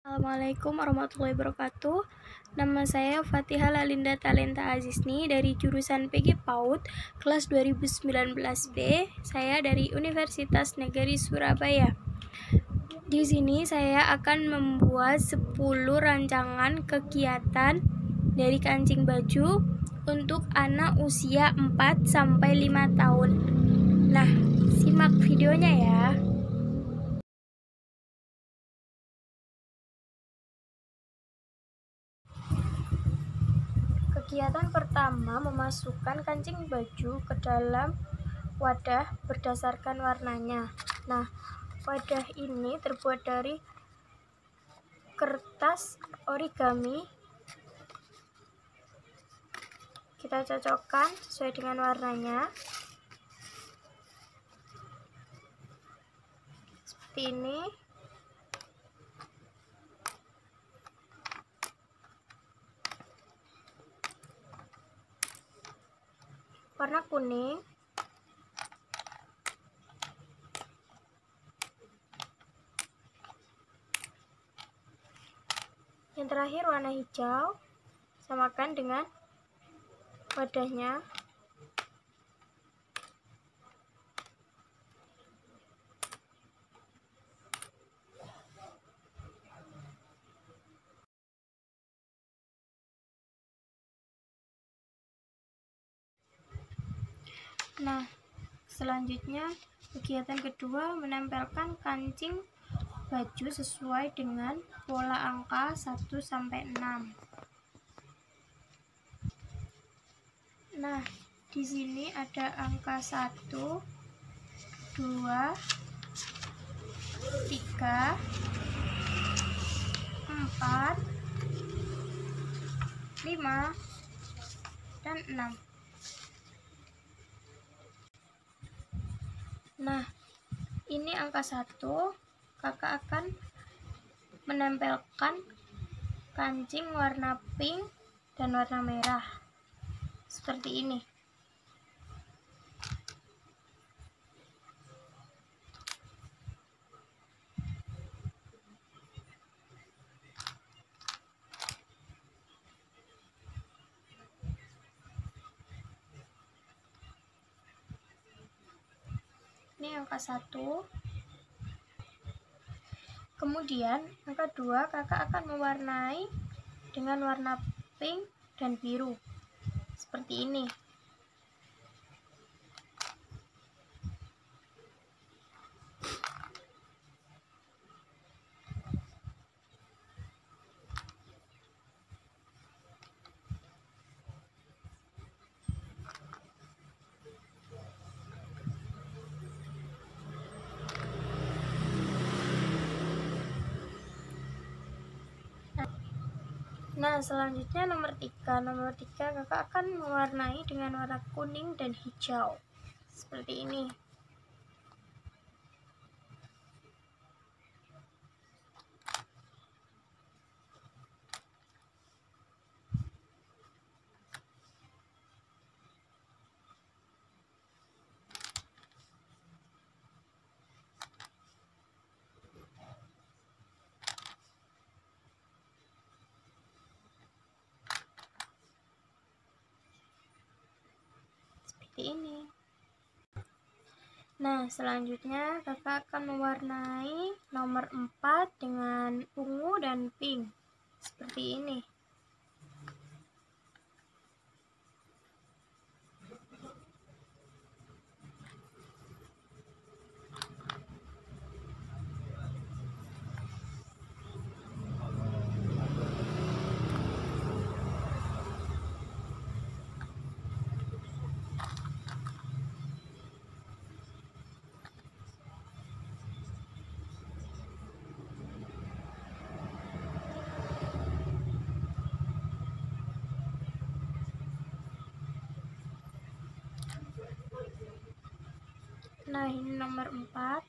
Assalamualaikum warahmatullahi wabarakatuh. Nama saya Fatihah Lalinda Talenta Azisni dari jurusan PG PAUD kelas 2019B. Saya dari Universitas Negeri Surabaya. Di sini saya akan membuat 10 rancangan kegiatan dari kancing baju untuk anak usia 4-5 tahun. Nah, simak videonya ya. Kegiatan pertama, memasukkan kancing baju ke dalam wadah berdasarkan warnanya. Nah, wadah ini terbuat dari kertas origami. Kita cocokkan sesuai dengan warnanya. Seperti ini. Warna kuning. Yang terakhir warna hijau. Samakan dengan wadahnya. Nah, selanjutnya kegiatan kedua, menempelkan kancing baju sesuai dengan pola angka 1-6. Nah, di sini ada angka 1, 2, 3, 4, 5, dan 6. Nah, ini angka 1, kakak akan menempelkan kancing warna pink dan warna merah. Seperti ini. Ini angka 1. Kemudian angka 2, kakak akan mewarnai dengan warna pink dan biru. Seperti ini. Nah, selanjutnya nomor 3. Nomor 3 kakak akan mewarnai dengan warna kuning dan hijau. Seperti ini. Ini. Nah, selanjutnya kakak akan mewarnai nomor 4 dengan ungu dan pink. Seperti ini. Nah, ini nomor 4.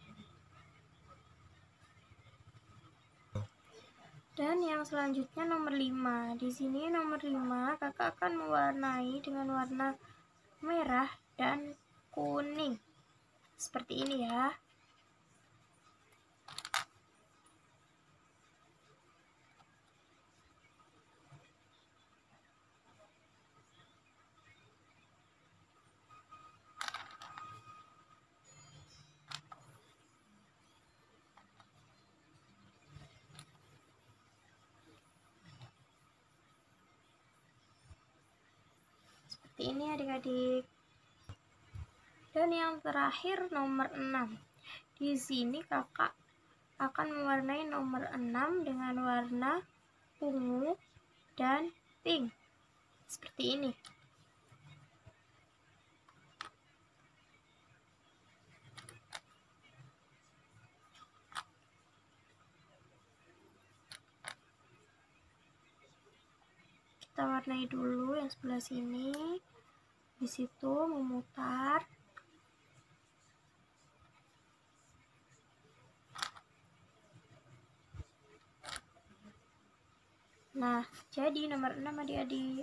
Dan yang selanjutnya nomor 5. Di sini nomor 5 kakak akan mewarnai dengan warna merah dan kuning. Seperti ini ya. Seperti ini adik-adik. Dan yang terakhir nomor 6. Di sini kakak akan mewarnai nomor 6 dengan warna ungu dan pink. Seperti ini. Kita warnai dulu yang sebelah sini. Di situ memutar. Nah, jadi nomor 6 adik-adik.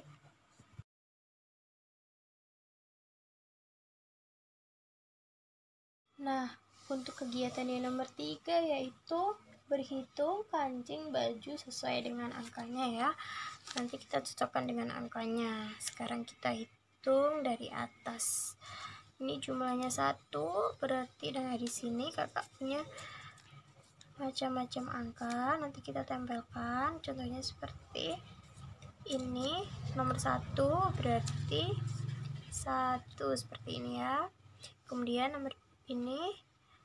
Nah, untuk kegiatan yang nomor 3 yaitu berhitung kancing baju sesuai dengan angkanya ya. Nanti kita cocokkan dengan angkanya. Sekarang kita hitung dari atas. Ini jumlahnya 1, berarti dari sini kakak punya macam-macam angka. Nanti kita tempelkan. Contohnya seperti ini, nomor 1 berarti 1 seperti ini ya. Kemudian nomor ini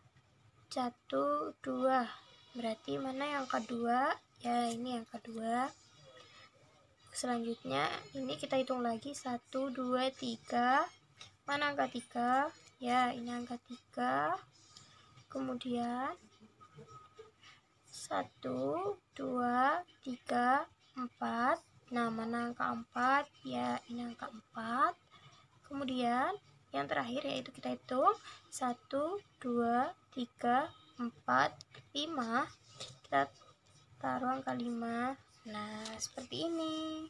1, 2. Berarti mana yang kedua? Ya, ini yang kedua. Selanjutnya ini kita hitung lagi 1, 2, 3. Mana angka 3? Ya, ini angka 3. Kemudian 1, 2, 3, 4. Nah, mana angka 4? Ya, ini angka 4. Kemudian yang terakhir yaitu kita hitung 1, 2, 3, 4, 5. Kita taruh angka 5. Nah, seperti ini.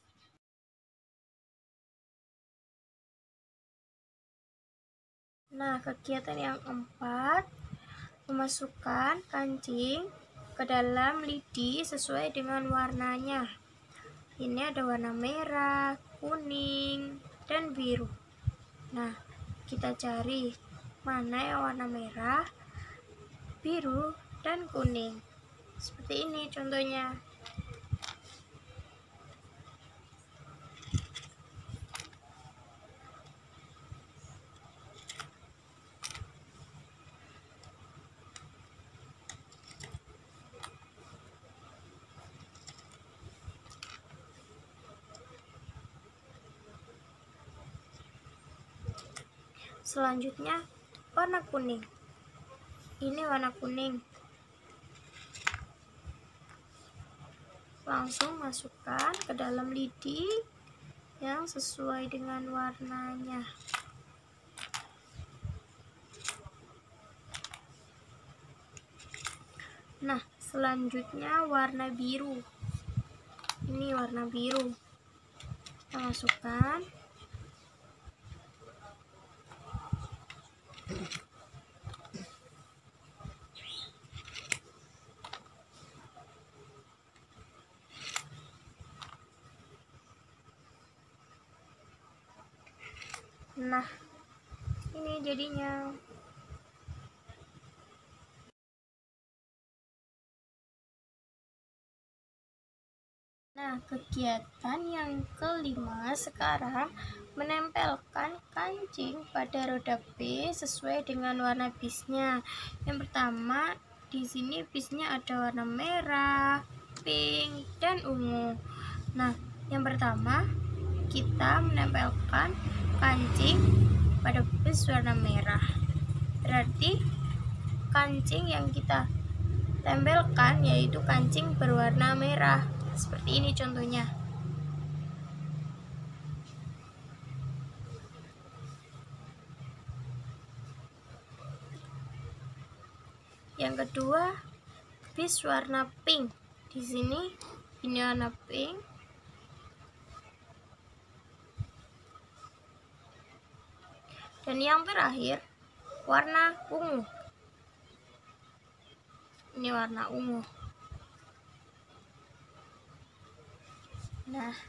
Nah, kegiatan yang keempat, memasukkan kancing ke dalam lidi sesuai dengan warnanya. Ini ada warna merah, kuning, dan biru. Nah, kita cari mana yang warna merah, biru, dan kuning. Seperti ini contohnya. Selanjutnya warna kuning. Ini warna kuning. Langsung masukkan ke dalam lidi yang sesuai dengan warnanya. Nah, selanjutnya warna biru. Ini warna biru. Kita masukkan. Nah, ini jadinya. Nah, kegiatan yang kelima sekarang menempelkan kancing pada roda B sesuai dengan warna bisnya. Yang pertama, di sini bisnya ada warna merah, pink, dan ungu. Nah, yang pertama kita menempelkan kancing pada bis warna merah. Berarti kancing yang kita tempelkan yaitu kancing berwarna merah. Seperti ini contohnya. Yang kedua, bis warna pink. Di sini ini warna pink. Dan yang terakhir, warna ungu. Ini warna ungu. Nah,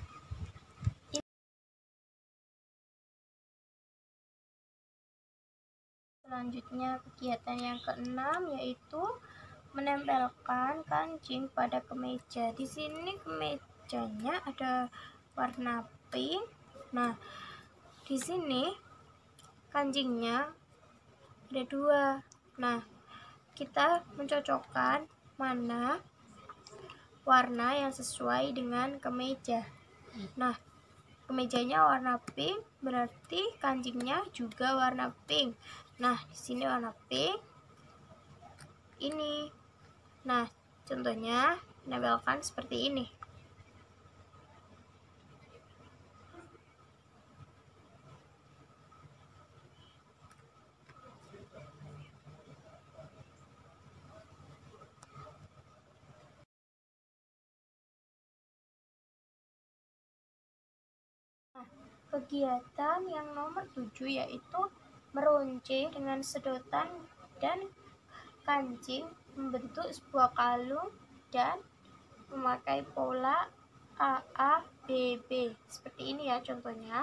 selanjutnya kegiatan yang keenam yaitu menempelkan kancing pada kemeja. Di sini kemejanya ada warna pink. Nah, Di sini kancingnya ada 2. Nah, kita mencocokkan mana warna yang sesuai dengan kemeja. Nah, kemejanya warna pink, berarti kancingnya juga warna pink. Nah, di sini warna pink. Ini. Nah, contohnya menempelkan seperti ini. Kegiatan yang nomor 7 yaitu meruncing dengan sedotan dan kancing membentuk sebuah kalung dan memakai pola AABB. Seperti ini ya contohnya.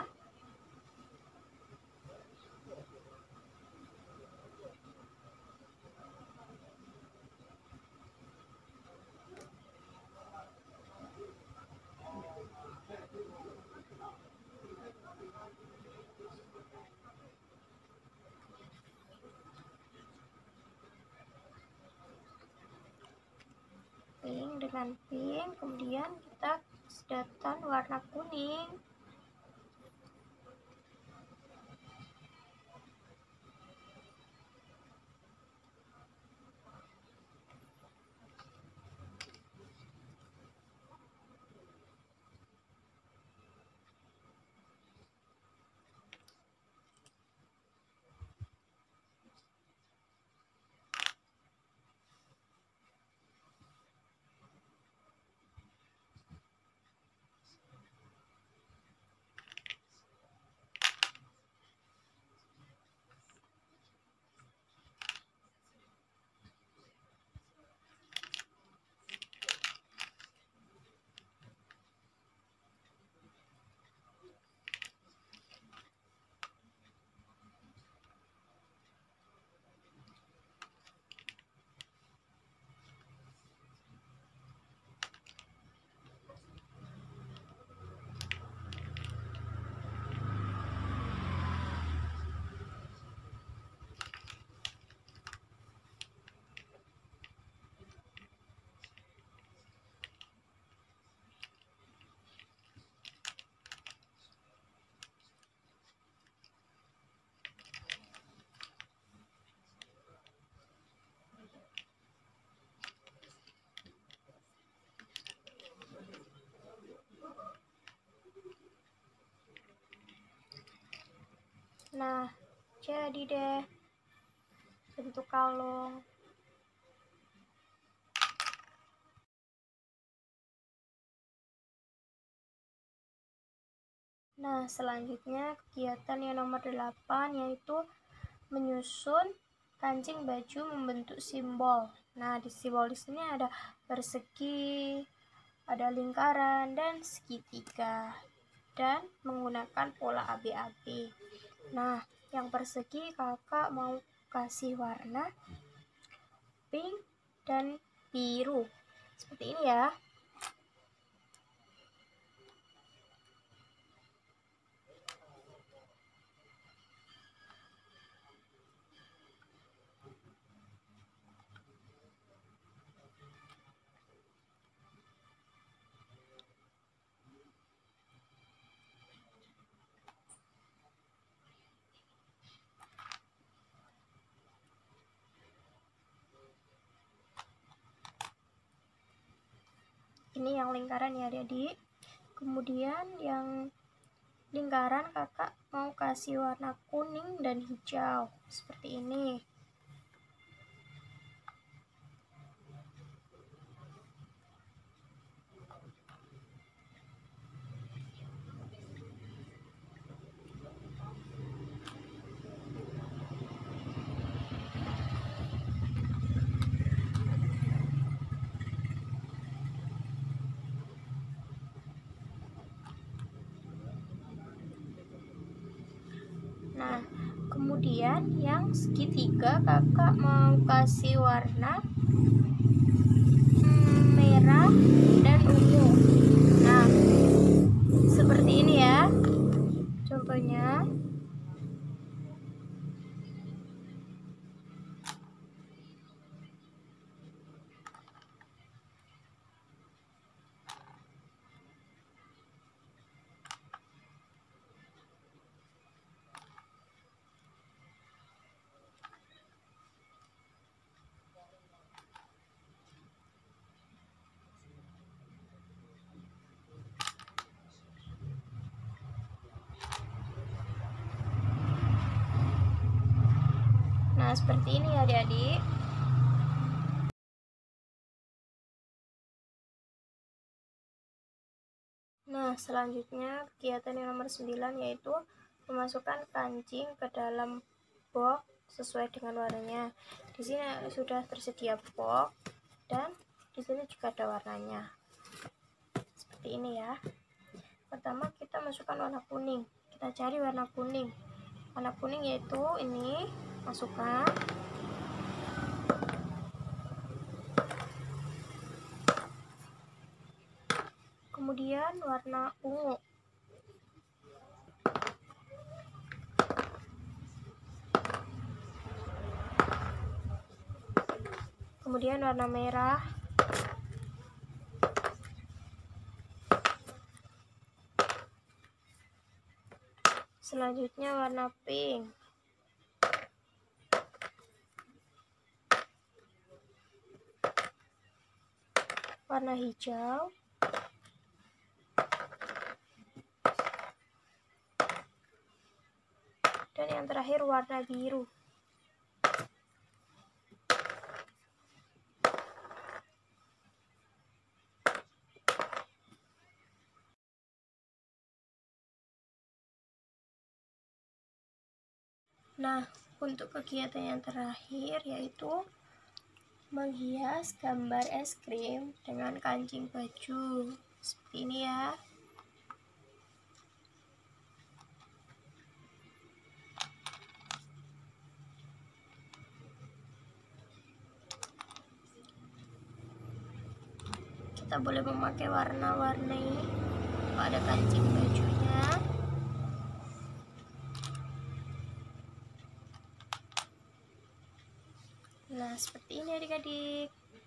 Pink dengan pink, kemudian kita sedotan warna kuning. Nah, jadi deh bentuk kalung. Nah, selanjutnya kegiatan yang nomor 8 yaitu menyusun kancing baju membentuk simbol. Nah, di simbol di sini ada persegi, ada lingkaran dan segitiga, dan menggunakan pola AB-AB. Nah, yang persegi kakak mau kasih warna pink dan biru. Seperti ini ya. Ini yang lingkaran ya adik-adik. Kemudian yang lingkaran kakak mau kasih warna kuning dan hijau seperti ini. Nah, kemudian yang segitiga kakak mau kasih warna merah dan ungu. Nah, seperti ini ya. Contohnya fotonya. Nah, seperti ini ya adik-adik. Nah, selanjutnya kegiatan yang nomor 9 yaitu memasukkan kancing ke dalam box sesuai dengan warnanya. Di sini sudah tersedia box dan di sini juga ada warnanya. Seperti ini ya. Pertama kita masukkan warna kuning. Kita cari warna kuning. Warna kuning yaitu ini, masukkan. Kemudian warna ungu. Kemudian warna merah. Selanjutnya warna pink. Warna hijau. Dan yang terakhir warna biru. Nah, untuk kegiatan yang terakhir yaitu menghias gambar es krim dengan kancing baju. Seperti ini ya. Kita boleh memakai warna-warni pada kancing bajunya. Nah, seperti ini adik-adik.